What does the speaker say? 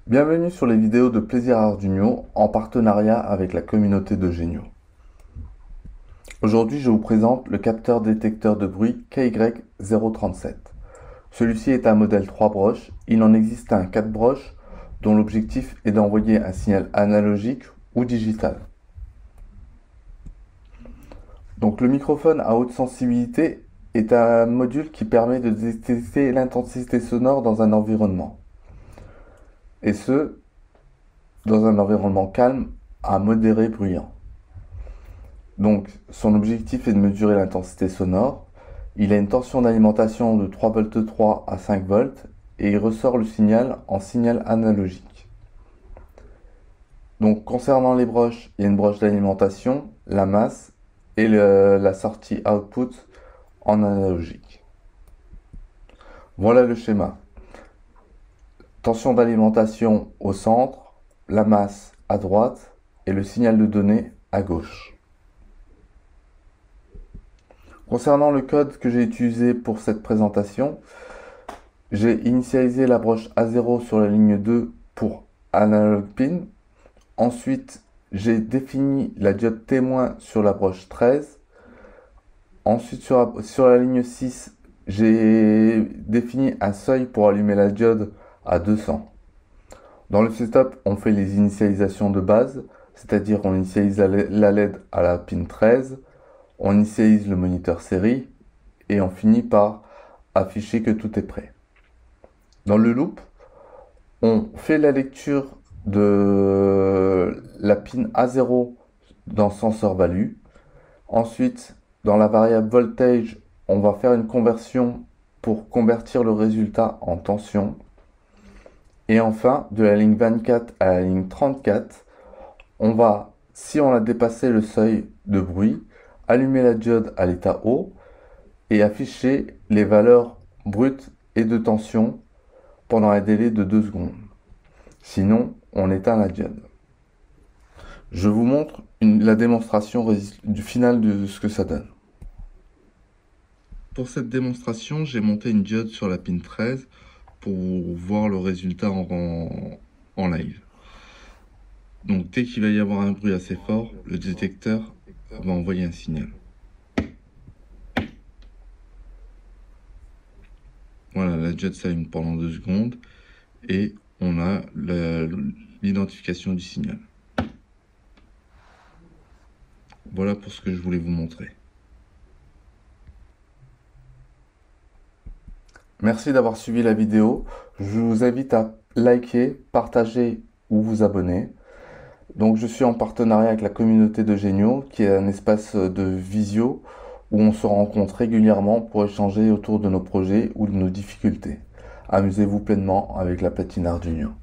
Bienvenue sur les vidéos de Plaisir Arduino en partenariat avec la communauté de Géniaux. Aujourd'hui, je vous présente le capteur détecteur de bruit KY037. Celui-ci est un modèle 3 broches. Il en existe un 4 broches dont l'objectif est d'envoyer un signal analogique ou digital. Donc le microphone à haute sensibilité est un module qui permet de détecter l'intensité sonore dans un environnement. Et ce, dans un environnement calme à modéré bruyant. Donc son objectif est de mesurer l'intensité sonore. Il a une tension d'alimentation de 3,3 V à 5 volts et il ressort le signal en signal analogique. Donc concernant les broches, il y a une broche d'alimentation, la masse et la sortie output en analogique. Voilà le schéma. Tension d'alimentation au centre, la masse à droite et le signal de données à gauche. Concernant le code que j'ai utilisé pour cette présentation, j'ai initialisé la broche A0 sur la ligne 2 pour Analog Pin. Ensuite, j'ai défini la diode témoin sur la broche 13. Ensuite, sur la ligne 6, j'ai défini un seuil pour allumer la diode à 200. Dans le setup, on fait les initialisations de base, c'est-à-dire on initialise la LED à la pin 13, on initialise le moniteur série et on finit par afficher que tout est prêt. Dans le loop, on fait la lecture de la pin A0 dans sensor value. Ensuite, dans la variable voltage, on va faire une conversion pour convertir le résultat en tension. Et enfin, de la ligne 24 à la ligne 34, on va, si on a dépassé le seuil de bruit, allumer la diode à l'état haut et afficher les valeurs brutes et de tension pendant un délai de 2 secondes. Sinon, on éteint la diode. Je vous montre la démonstration du final de ce que ça donne. Pour cette démonstration, j'ai monté une diode sur la pin 13 pour voir le résultat en live. Donc dès qu'il va y avoir un bruit assez fort, le détecteur va envoyer un signal. Voilà, la diode s'allume pendant 2 secondes et on a l'identification du signal. Voilà pour ce que je voulais vous montrer. Merci d'avoir suivi la vidéo. Je vous invite à liker, partager ou vous abonner. Donc je suis en partenariat avec la communauté de Géniaux, qui est un espace de visio où on se rencontre régulièrement pour échanger autour de nos projets ou de nos difficultés. Amusez-vous pleinement avec la platine Arduino.